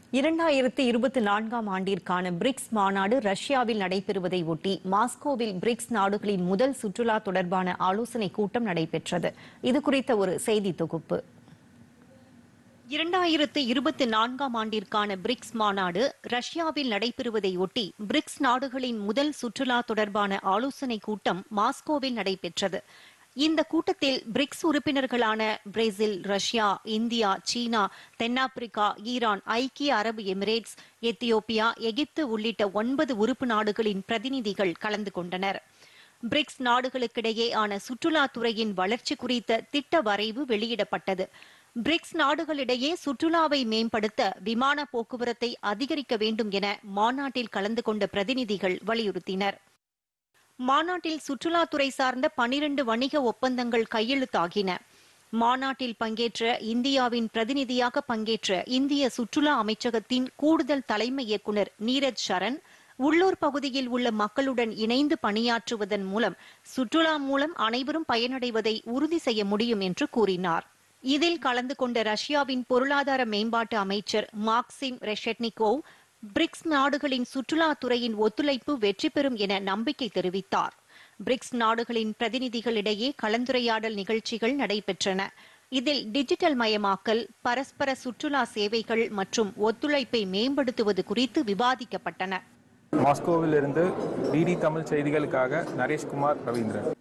2024ஆம் ஆண்டிற்கான பிரிக்ஸ் மாநாடு ரஷ்யாவில் நடைபெறுவதை ஒட்டி மாஸ்கோவில் பிரிக்ஸ் நாடுகளின் முதல் சுற்றுலா தொடர்பான ஆலோசனைக் கூட்டம் நடைபெற்றது. இது குறித்த ஒரு செய்தி தொகுப்பு. 2024ஆம் ஆண்டிற்கான பிரிக்ஸ் மாநாடு ரஷ்யாவில் நடைபெறுவதை ஒட்டி பிரிக்ஸ் நாடுகளின் முதல் சுற்றுலா தொடர்பான ஆலோசனைக் கூட்டம் மாஸ்கோவில் நடைபெற்றது. இந்த கூட்டத்தில் பிரிக்ஸ் உறுப்பினர்களான பிரேசில், ரஷ்யா, இந்தியா, சீனா, தென்னாப்பிரிக்கா, ஈரான், ஐக்கிய அரபு எமிரேட்ஸ், எத்தியோப்பியா, எகிப்து உள்ளிட்ட 9 உறுப்பு நாடுகளின் பிரதிநிதிகள் கலந்து கொண்டனர். பிரிக்ஸ் நாடுகளுக்கிடையேயான சுற்றுலாத்துறையின் வளர்ச்சி குறித்த திட்ட வரைவு வெளியிடப்பட்டது. பிரிக்ஸ் நாடுகளிடையே சுற்றுலாவை மேம்படுத்த விமான போக்குவரத்தை அதிகரிக்க வேண்டும் என மாநாட்டில் கலந்து கொண்ட பிரதிநிதிகள் வலியுறுத்தினர். மாநாட்டில் சுற்றுலாத்துறை சார்ந்த 12 வணிக ஒப்பந்தங்கள் கையெழுத்தாகின. மாநாட்டில் பங்கேற்ற இந்தியாவின் பிரதிநிதியாக பங்கேற்ற இந்திய சுற்றுலா அமைச்சகத்தின் கூடுதல் தலைமை இயக்குநர் நீரஜ் சரண், உள்ளூர் பகுதியில் உள்ள மக்களுடன் இணைந்து பணியாற்றுவதன் மூலம் சுற்றுலா மூலம் அனைவரும் பயனடைவதை உறுதி செய்ய முடியும் என்று கூறினார். இதில் கலந்து கொண்ட ரஷ்யாவின் பொருளாதார மேம்பாட்டு அமைச்சர் மாக்சிம் ரெஷெட்னிகோவ், பிரிக்ஸ் நாடுகளின் சுற்றுலாத்துறையின் ஒத்துழைப்பு வெற்றி பெறும் என நம்பிக்கை தெரிவித்தார். பிரிக்ஸ் நாடுகளின் பிரதிநிதிகளிடையே கலந்துரையாடல் நிகழ்ச்சிகள் நடைபெற்றன. இதில் டிஜிட்டல் மயமாக்கல், பரஸ்பர சுற்றுலா சேவைகள் மற்றும் ஒத்துழைப்பை மேம்படுத்துவது குறித்து விவாதிக்கப்பட்டன. மாஸ்கோவில் இருந்து டிடி தமிழ் செய்திகளுக்காக நரேஷ்குமார் ரவீந்திரன்.